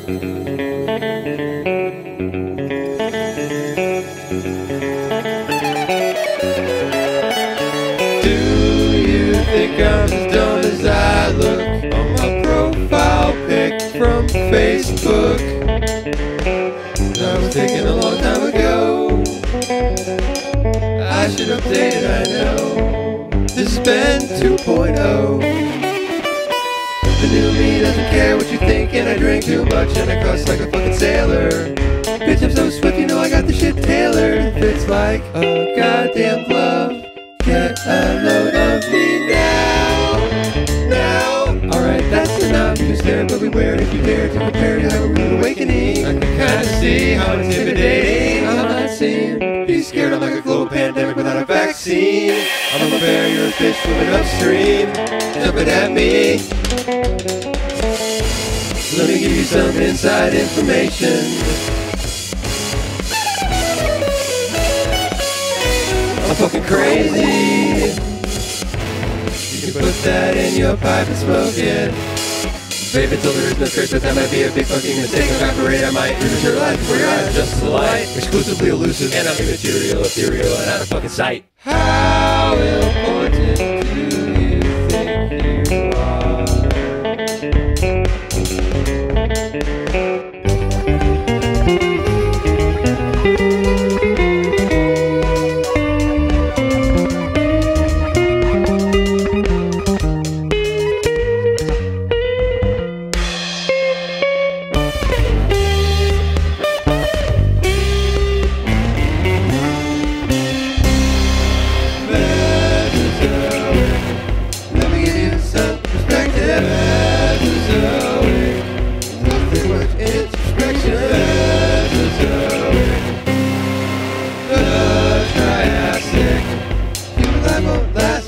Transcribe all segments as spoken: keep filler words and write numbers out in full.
Think I'm as dumb as I look on my profile pic from Facebook. I was thinking a long time ago I should update it, I know. This has been two point oh. The new me doesn't care what you think, and I drink too much and I cuss like a fucking sailor. Bitch, I'm so swift, you know I got the shit tailored. Fits like a goddamn glove. Get a load of me now, now. Alright, that's enough. You can stare, but beware if you dare to prepare to have a rude awakening. I can kinda see how intimidating I might seem. Be scared, I'm like a global pandemic without a vaccine. I'm a bear, you're a fish swimming upstream, jumping at me. Let me give you some inside information. I'm fucking crazy. You can put that in your pipe and smoke it. Vape until there is no trace, but that might be a big fucking mistake. Evaporate, I might rematerialize before your eyes, just the light. Exclusively elusive, and I'm immaterial, ethereal, and out of fucking sight. How important do you think you are?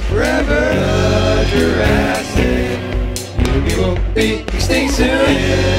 Jurassic, you won't be extinct soon.